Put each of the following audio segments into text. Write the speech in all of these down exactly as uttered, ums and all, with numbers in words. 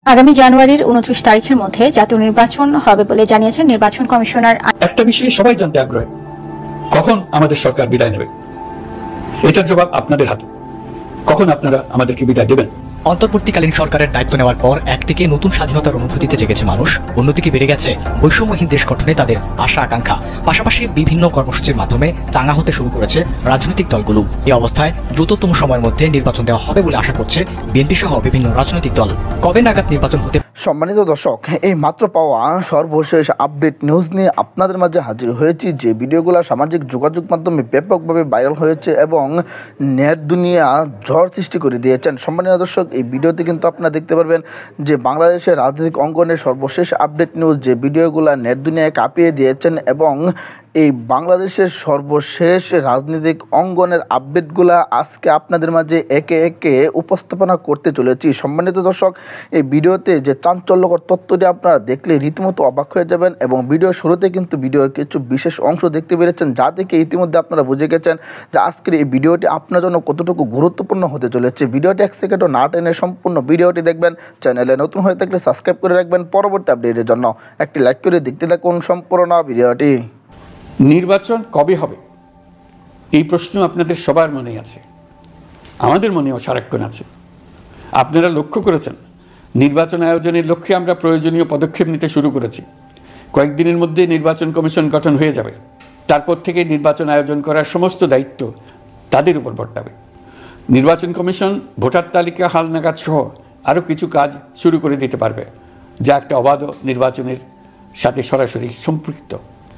আগামী জানুয়ারির উনত্রিশ তারিখের মধ্যে জাতীয় নির্বাচন হবে বলে জানিয়েছেন নির্বাচন কমিশনার। একটা বিষয়ে সবাই জানতে আগ্রহী, কখন আমাদের সরকার বিদায় নেবে। এটার জবাব আপনাদের হাতে। কখন আপনারা আমাদেরকে বিদায় দেবেন? অন্তর্বর্তীকালীন সরকারের দায়িত্ব নেওয়ার পর একদিকে নতুন স্বাধীনতার অনুভূতিতে জেগেছে মানুষ, অন্যদিকে বেড়ে গেছে বৈষম্যহীন দেশ গঠনে তাদের আশা আকাঙ্ক্ষা। পাশাপাশি বিভিন্ন কর্মসূচির মাধ্যমে চাঙা হতে শুরু করেছে রাজনৈতিক দলগুলো। এই অবস্থায় দ্রুততম সময়ের মধ্যে নির্বাচন দেওয়া হবে বলে আশা করছে বিএনপি সহ বিভিন্ন রাজনৈতিক দল। কবে নাগাদ নির্বাচন হতে? সম্মানিত দর্শক, এই মাত্র পাওয়া সর্বশেষ আপডেট নিউজ নিয়ে আপনাদের মাঝে হাজির হয়েছি। যে ভিডিওগুলো সামাজিক যোগাযোগ মাধ্যমে ব্যাপকভাবে ভাইরাল হয়েছে এবং নেট দুনিয়া ঝড় সৃষ্টি করে দিয়েছেন। সম্মানিত দর্শক, এই ভিডিওতে কিন্তু আপনারা দেখতে পারবেন যে বাংলাদেশের রাজনৈতিক অঙ্গনের সর্বশেষ আপডেট নিউজ, যে ভিডিওগুলো নেট দুনিয়ায় কাঁপিয়ে দিয়েছেন এবং এই বাংলাদেশের সর্বশেষ রাজনৈতিক অঙ্গনের আপডেটগুলো আজকে আপনাদের মাঝে একে একে উপস্থাপনা করতে চলেছি। সম্মানিত দর্শক, এই ভিডিওতে যে চাঞ্চল্যকর তথ্যটি আপনারা দেখলে রীতিমতো অবাক হয়ে যাবেন এবং ভিডিওর শুরুতে কিন্তু ভিডিওর কিছু বিশেষ অংশ দেখতে পেরেছেন, যা থেকে ইতিমধ্যে আপনারা বুঝে গেছেন যে আজকের এই ভিডিওটি আপনার জন্য কতটুকু গুরুত্বপূর্ণ হতে চলেছে। ভিডিওটি এক সেকেন্ডও না টেনে সম্পূর্ণ ভিডিওটি দেখবেন। চ্যানেলে নতুন হয়ে থাকলে সাবস্ক্রাইব করে রাখবেন পরবর্তী আপডেটের জন্য। একটি লাইক করে দেখতে থাকুন সম্পূর্ণ ভিডিওটি। নির্বাচন কবে হবে এই প্রশ্ন আপনাদের সবার মনেই আছে, আমাদের মনেও সারাক্ষণ আছে। আপনারা লক্ষ্য করেছেন নির্বাচন আয়োজনের লক্ষ্যে আমরা প্রয়োজনীয় পদক্ষেপ নিতে শুরু করেছি। কয়েকদিনের মধ্যে নির্বাচন কমিশন গঠন হয়ে যাবে। তারপর থেকে নির্বাচন আয়োজন করার সমস্ত দায়িত্ব তাদের উপর বর্তাবে। নির্বাচন কমিশন ভোটার তালিকা হালনাগাদ সহ আরও কিছু কাজ শুরু করে দিতে পারবে, যা একটা অবাধ নির্বাচনের সাথে সরাসরি সম্পৃক্ত।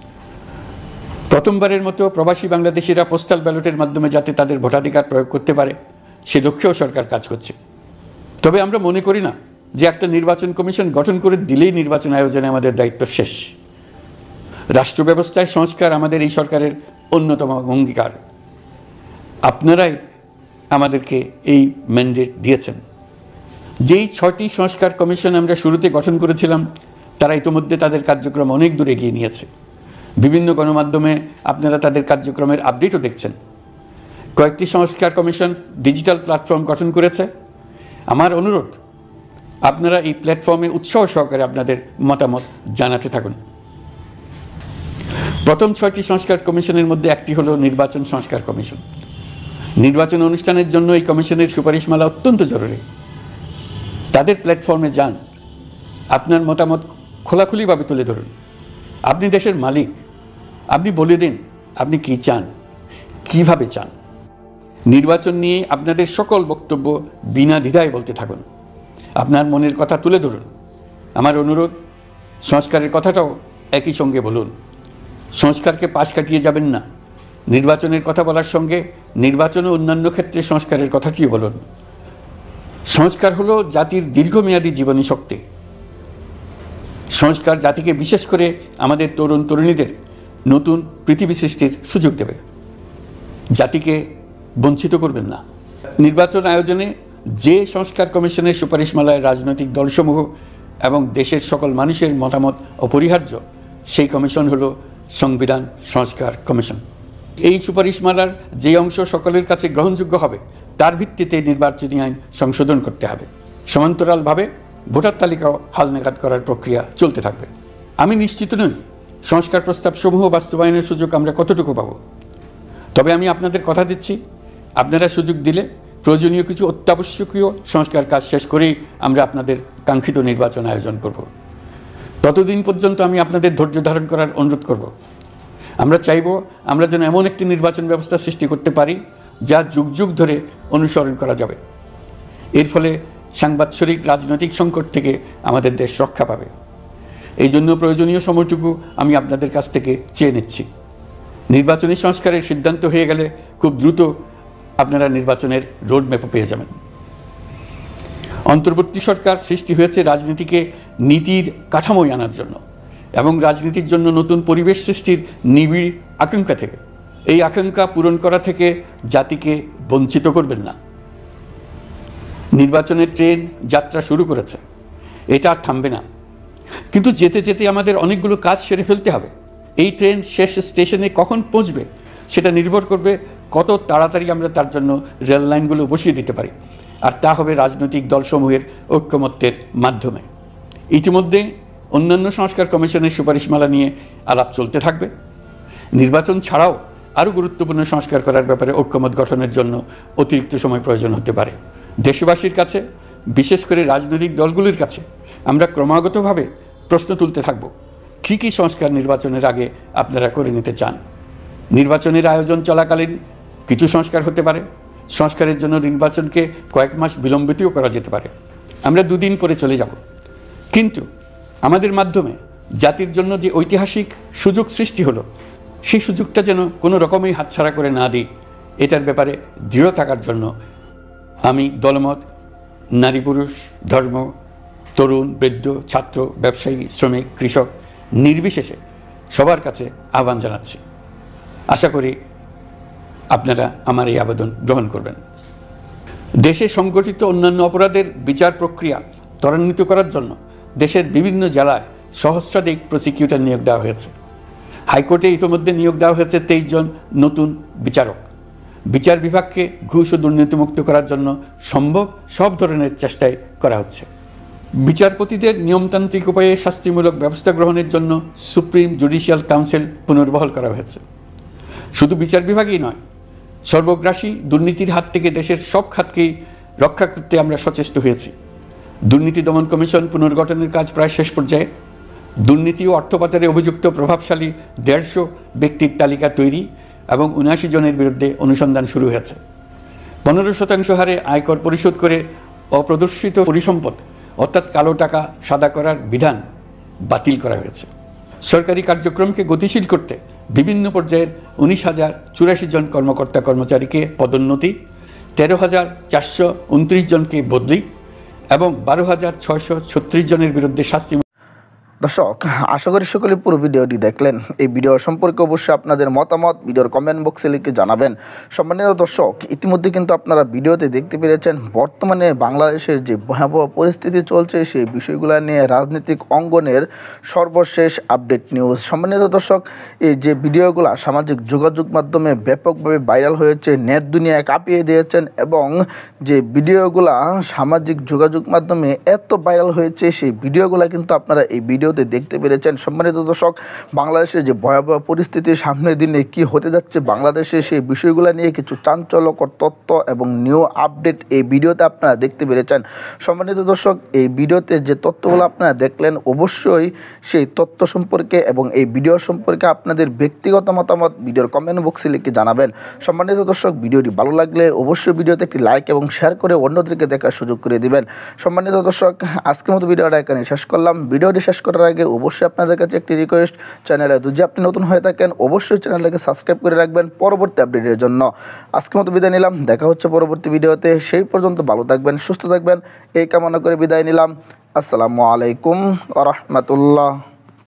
প্রথমবারের মতো প্রবাসী বাংলাদেশিরা পোস্টাল ব্যালটের মাধ্যমে যাতে তাদের ভোটাধিকার প্রয়োগ করতে পারে সে লক্ষ্যেও সরকার কাজ করছে। তবে আমরা মনে করি না যে একটা নির্বাচন কমিশন গঠন করে দিলেই নির্বাচন আয়োজনে আমাদের দায়িত্ব শেষ। রাষ্ট্র ব্যবস্থায় সংস্কার আমাদের এই সরকারের অন্যতম অঙ্গীকার। আপনারাই আমাদেরকে এই ম্যান্ডেট দিয়েছেন। যেই ছয়টি সংস্কার কমিশন আমরা শুরুতে গঠন করেছিলাম তারা ইতিমধ্যে তাদের কার্যক্রম অনেক দূর এগিয়ে নিয়েছে। বিভিন্ন গণমাধ্যমে আপনারা তাদের কার্যক্রমের আপডেটও দেখছেন। কয়েকটি সংস্কার কমিশন ডিজিটাল প্ল্যাটফর্ম গঠন করেছে। আমার অনুরোধ, আপনারা এই প্ল্যাটফর্মে উৎসাহ সহকারে আপনাদের মতামত জানাতে থাকুন। প্রথম ছয়টি সংস্কার কমিশনের মধ্যে একটি হলো নির্বাচন সংস্কার কমিশন। নির্বাচন অনুষ্ঠানের জন্য এই কমিশনের সুপারিশমালা অত্যন্ত জরুরি। তাদের প্ল্যাটফর্মে যান, আপনার মতামত খোলাখুলিভাবে তুলে ধরুন। আপনি দেশের মালিক, আপনি বলে দিন আপনি কি চান, কিভাবে চান। নির্বাচন নিয়ে আপনাদের সকল বক্তব্য বিনা দ্বিধায় বলতে থাকুন। আপনার মনের কথা তুলে ধরুন। আমার অনুরোধ, সংস্কারের কথাটাও একই সঙ্গে বলুন। সংস্কারকে পাশ কাটিয়ে যাবেন না। নির্বাচনের কথা বলার সঙ্গে নির্বাচন ও অন্যান্য ক্ষেত্রে সংস্কারের কথাটিও বলুন। সংস্কার হলো জাতির দীর্ঘমেয়াদী জীবনী শক্তি। সংস্কার জাতিকে, বিশেষ করে আমাদের তরুণ তরুণীদের নতুন পৃথিবী সৃষ্টির সুযোগ দেবে, জাতিকে বঞ্চিত করবেন না। নির্বাচন আয়োজনে যে সংস্কার কমিশনের সুপারিশমালায় রাজনৈতিক দলসমূহ এবং দেশের সকল মানুষের মতামত অপরিহার্য, সেই কমিশন হলো সংবিধান সংস্কার কমিশন। এই সুপারিশমালার যে অংশ সকলের কাছে গ্রহণযোগ্য হবে তার ভিত্তিতে নির্বাচনী আইন সংশোধন করতে হবে। সমান্তরালভাবে ভোটার তালিকাও হালনাগাদ করার প্রক্রিয়া চলতে থাকবে। আমি নিশ্চিত নই সংস্কার প্রস্তাবসমূহ বাস্তবায়নের সুযোগ আমরা কতটুকু পাব। তবে আমি আপনাদের কথা দিচ্ছি, আপনারা সুযোগ দিলে প্রয়োজনীয় কিছু অত্যাবশ্যকীয় সংস্কার কাজ শেষ করেই আমরা আপনাদের কাঙ্ক্ষিত নির্বাচন আয়োজন করব। ততদিন পর্যন্ত আমি আপনাদের ধৈর্য ধারণ করার অনুরোধ করব। আমরা চাইব আমরা যেন এমন একটি নির্বাচন ব্যবস্থা সৃষ্টি করতে পারি যা যুগ যুগ ধরে অনুসরণ করা যাবে। এর ফলে সাংবাৎসরিক রাজনৈতিক সংকট থেকে আমাদের দেশ রক্ষা পাবে। এই জন্য প্রয়োজনীয় সময়টুকু আমি আপনাদের কাছ থেকে চেয়ে নিচ্ছি। নির্বাচনী সংস্কারের সিদ্ধান্ত হয়ে গেলে খুব দ্রুত আপনারা নির্বাচনের রোডম্যাপও পেয়ে যাবেন। অন্তর্বর্তী সরকার সৃষ্টি হয়েছে রাজনীতিকে নীতির কাঠামোয় আনার জন্য এবং রাজনীতির জন্য নতুন পরিবেশ সৃষ্টির নিবিড় আকাঙ্ক্ষা থেকে। এই আকাঙ্ক্ষা পূরণ করা থেকে জাতিকে বঞ্চিত করবেন না। নির্বাচনের ট্রেন যাত্রা শুরু করেছে, এটা আর থামবে না। কিন্তু যেতে যেতে আমাদের অনেকগুলো কাজ সেরে ফেলতে হবে। এই ট্রেন শেষ স্টেশনে কখন পৌঁছবে সেটা নির্ভর করবে কত তাড়াতাড়ি আমরা তার জন্য রেল লাইনগুলো বসিয়ে দিতে পারি। আর তা হবে রাজনৈতিক দলসমূহের ঐক্যমত্যের মাধ্যমে। ইতিমধ্যে অন্যান্য সংস্কার কমিশনের সুপারিশমালা নিয়ে আলাপ চলতে থাকবে। নির্বাচন ছাড়াও আরও গুরুত্বপূর্ণ সংস্কার করার ব্যাপারে ঐক্যমত গঠনের জন্য অতিরিক্ত সময় প্রয়োজন হতে পারে। দেশবাসীর কাছে, বিশেষ করে রাজনৈতিক দলগুলির কাছে আমরা ক্রমাগতভাবে প্রশ্ন তুলতে থাকব, কী কী সংস্কার নির্বাচনের আগে আপনারা করে নিতে চান। নির্বাচনের আয়োজন চলাকালীন কিছু সংস্কার হতে পারে, সংস্কারের জন্য নির্বাচনকে কয়েক মাস বিলম্বিতও করা যেতে পারে। আমরা দুদিন পরে চলে যাব, কিন্তু আমাদের মাধ্যমে জাতির জন্য যে ঐতিহাসিক সুযোগ সৃষ্টি হলো, সেই সুযোগটা যেন কোনো রকমই হাতছাড়া করে না দিই, এটার ব্যাপারে দৃঢ় থাকার জন্য আমি দলমত, নারী পুরুষ, ধর্ম, তরুণ, বৃদ্ধ, ছাত্র, ব্যবসায়ী, শ্রমিক, কৃষক নির্বিশেষে সবার কাছে আহ্বান জানাচ্ছি। আশা করি আপনারা আমার এই আবেদন গ্রহণ করবেন। দেশে সংগঠিত অন্যান্য অপরাধের বিচার প্রক্রিয়া ত্বরান্বিত করার জন্য দেশের বিভিন্ন জেলায় সহস্রাধিক প্রসিকিউটর নিয়োগ দেওয়া হয়েছে। হাইকোর্টে ইতিমধ্যে নিয়োগ দেওয়া হয়েছে তেইশ জন নতুন বিচারক। বিচার বিভাগকে ঘুষ ও দুর্নীতিমুক্ত করার জন্য সম্ভব সব ধরনের চেষ্টাই করা হচ্ছে। বিচারপতিদের নিয়মতান্ত্রিক উপায়ে শাস্তিমূলক ব্যবস্থা গ্রহণের জন্য সুপ্রিম জুডিশিয়াল কাউন্সিল পুনর্বহাল করা হয়েছে। শুধু বিচার বিভাগই নয়, সর্বগ্রাসী দুর্নীতির হাত থেকে দেশের সব খাতকেই রক্ষা করতে আমরা সচেষ্ট হয়েছি। দুর্নীতি দমন কমিশন পুনর্গঠনের কাজ প্রায় শেষ পর্যায়ে। দুর্নীতি ও অর্থ পাচারে অভিযুক্ত প্রভাবশালী দেড়শো ব্যক্তির তালিকা তৈরি এবং উনআশি জনের বিরুদ্ধে অনুসন্ধান শুরু হয়েছে। পনেরো শতাংশ হারে আয়কর পরিশোধ করে অপ্রদর্শিত পরিসম্পদ অর্থাৎ কালো টাকা সাদা করার বিধান বাতিল করা হয়েছে। সরকারি কার্যক্রমকে গতিশীল করতে বিভিন্ন পর্যায়ের উনিশ হাজার চুরাশি জন কর্মকর্তা কর্মচারীকে পদোন্নতি, তেরো হাজার চারশো উনত্রিশ জনকে বদলি এবং বারো হাজার ছয়শো ছত্রিশ জনের বিরুদ্ধে শাস্তি। দর্শক, আশা করি সকলে পুরো ভিডিওটি দেখলেন। এই ভিডিও সম্পর্কে অবশ্যই আপনাদের মতামত ভিডিওর কমেন্ট বক্সে লিখে জানাবেন। সম্মানিত দর্শক, ইতিমধ্যে কিন্তু আপনারা ভিডিওতে দেখতে পেরেছেন বর্তমানে বাংলাদেশের যে ভয়াবহ পরিস্থিতি চলছে সেই বিষয়গুলো নিয়ে রাজনৈতিক অঙ্গনের সর্বশেষ আপডেট নিউজ। সম্মানিত দর্শক, এই যে ভিডিওগুলো সামাজিক যোগাযোগ মাধ্যমে ব্যাপকভাবে ভাইরাল হয়েছে, নেট দুনিয়ায় কাঁপিয়ে দিয়েছেন এবং যে ভিডিওগুলো সামাজিক যোগাযোগ মাধ্যমে এত ভাইরাল হয়েছে সেই ভিডিওগুলো কিন্তু আপনারা এই ভিডিও দেখতে পেরেছেন। সম্মানিত দর্শক, বাংলাদেশের যে ভয়াবহ পরিস্থিতি, সামনের দিনে কি হতে যাচ্ছে বাংলাদেশে সেই বিষয়গুলো নিয়ে কিছু চাঞ্চল্যকর তথ্য এবং নিউ আপডেট এই ভিডিওতে আপনারা দেখতে পেরেছেন। সম্মানিত দর্শক, এই ভিডিওতে যে তথ্যগুলো আপনারা দেখলেন অবশ্যই সেই তথ্য সম্পর্কে এবং এই ভিডিও সম্পর্কে আপনাদের ব্যক্তিগত মতামত ভিডিওর কমেন্ট বক্সে লিখে জানাবেন। সম্মানিত দর্শক, ভিডিওটি ভালো লাগলে অবশ্যই ভিডিওতে একটি লাইক এবং শেয়ার করে অন্যদেরকে দেখার সুযোগ করে দিবেন। সম্মানিত দর্শক, আজকের মতো ভিডিওটা এখানে শেষ করলাম। ভিডিওটি শেষ করার আগে অবশ্যই আপনাদের কাছে একটি রিকোয়েস্ট, চ্যানেলে যদি আপনি নতুন হয়ে থাকেন অবশ্যই চ্যানেলটাকে সাবস্ক্রাইব করে রাখবেন পরবর্তী আপডেটের জন্য। আজকের মতো বিদায় নিলাম, দেখা হচ্ছে পরবর্তী ভিডিওতে। সেই পর্যন্ত ভালো থাকবেন, সুস্থ থাকবেন এই কামনা করে বিদায় নিলাম। আসসালামু আলাইকুম ওয়া রাহমাতুল্লাহ।